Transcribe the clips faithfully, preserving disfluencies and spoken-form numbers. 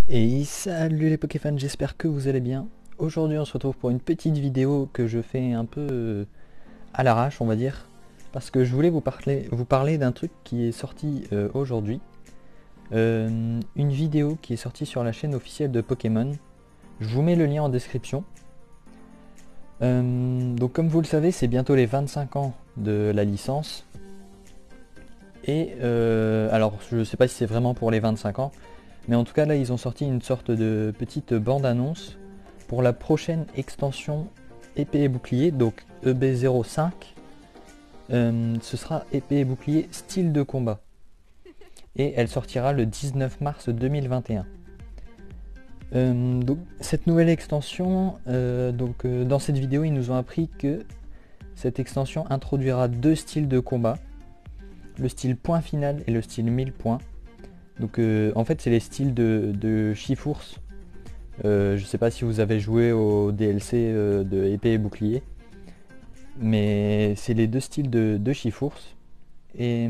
Et salut les Pokéfans, j'espère que vous allez bien. Aujourd'hui on se retrouve pour une petite vidéo que je fais un peu euh, à l'arrache on va dire. Parce que je voulais vous parler, vous parler d'un truc qui est sorti euh, aujourd'hui. Euh, une vidéo qui est sortie sur la chaîne officielle de Pokémon. Je vous mets le lien en description. Euh, donc comme vous le savez, c'est bientôt les vingt-cinq ans de la licence. Et euh, alors je sais pas si c'est vraiment pour les vingt-cinq ans. Mais en tout cas là ils ont sorti une sorte de petite bande-annonce pour la prochaine extension épée et bouclier, donc E B zéro cinq. Euh, ce sera épée et bouclier style de combat. Et elle sortira le dix-neuf mars deux mille vingt et un. Euh, donc, cette nouvelle extension, euh, donc, euh, dans cette vidéo ils nous ont appris que cette extension introduira deux styles de combat. Le style point final et le style mille points. Donc euh, en fait c'est les styles de, de Chifours. Euh, je sais pas si vous avez joué au D L C euh, de épée et bouclier. Mais c'est les deux styles de, de Chifours. Et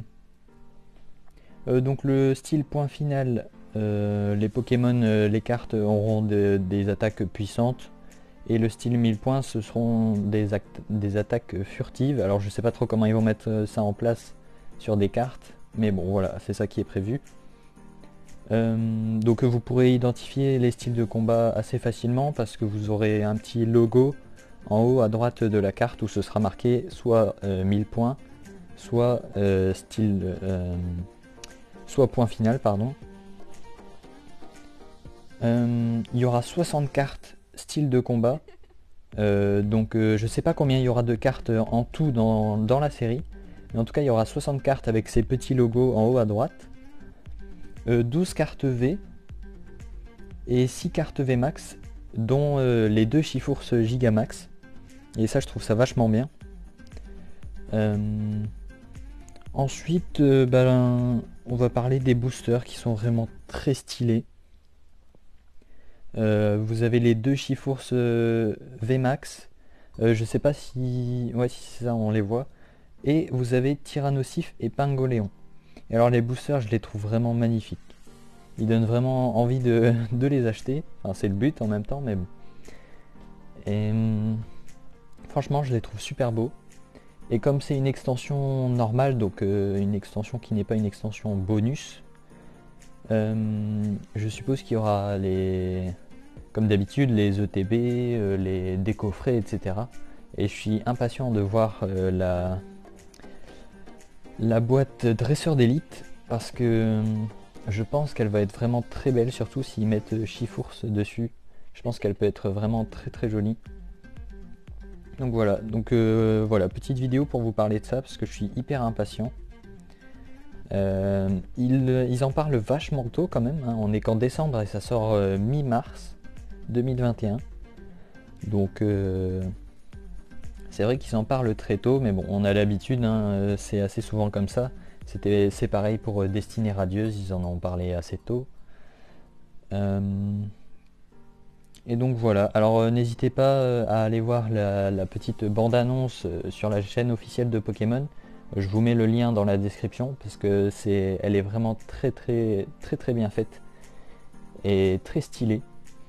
euh, donc le style point final, euh, les Pokémon, euh, les cartes auront de, des attaques puissantes. Et le style mille points, ce seront des, actes, des attaques furtives. Alors je sais pas trop comment ils vont mettre ça en place sur des cartes. Mais bon voilà, c'est ça qui est prévu. Euh, donc vous pourrez identifier les styles de combat assez facilement parce que vous aurez un petit logo en haut à droite de la carte où ce sera marqué soit euh, mille points, soit euh, style, euh, soit point final pardon. Euh, il y aura soixante cartes style de combat. Euh, donc euh, je sais pas combien il y aura de cartes en tout dans, dans la série, mais en tout cas il y aura soixante cartes avec ces petits logos en haut à droite. Euh, douze cartes V et six cartes V max, dont euh, les deux Chifours Gigamax. Et ça je trouve ça vachement bien. Euh, ensuite euh, ben, on va parler des boosters qui sont vraiment très stylés. Euh, vous avez les deux Chifours euh, V max. Euh, je sais pas si... Ouais si c'est ça, on les voit. Et vous avez Tyrannosif et Pingoléon. Et alors les boosters je les trouve vraiment magnifiques. Ils donnent vraiment envie de, de les acheter. Enfin c'est le but en même temps mais bon. Et hum, franchement je les trouve super beaux. Et comme c'est une extension normale, donc euh, une extension qui n'est pas une extension bonus, euh, je suppose qu'il y aura les, comme d'habitude, les E T B, euh, les décoffrets, et cetera. Et je suis impatient de voir euh, la, la boîte dresseur d'élite parce que euh, je pense qu'elle va être vraiment très belle, surtout s'ils mettent Chifours dessus. Je pense qu'elle peut être vraiment très très jolie. Donc voilà, donc euh, voilà, petite vidéo pour vous parler de ça parce que je suis hyper impatient. Euh, ils, ils en parlent vachement tôt quand même, hein. On est qu'en décembre et ça sort euh, mi-mars deux mille vingt et un. Donc euh, c'est vrai qu'ils en parlent très tôt, mais bon, on a l'habitude, hein, c'est assez souvent comme ça. C'était, c'est pareil pour euh, Destinée Radieuse, ils en ont parlé assez tôt. Euh, Et donc voilà, alors euh, n'hésitez pas euh, à aller voir la, la petite bande-annonce euh, sur la chaîne officielle de Pokémon. Je vous mets le lien dans la description parce que c'est, elle est vraiment très très très très bien faite et très stylée.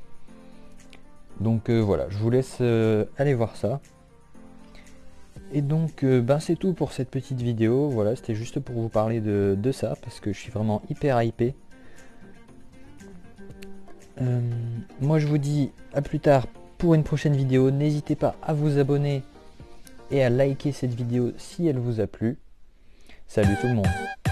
Donc euh, voilà, je vous laisse euh, aller voir ça. Et donc euh, ben c'est tout pour cette petite vidéo. Voilà, c'était juste pour vous parler de, de ça parce que je suis vraiment hyper hypé. Euh, moi je vous dis à plus tard pour une prochaine vidéo. N'hésitez pas à vous abonner et à liker cette vidéo si elle vous a plu. Salut tout le monde.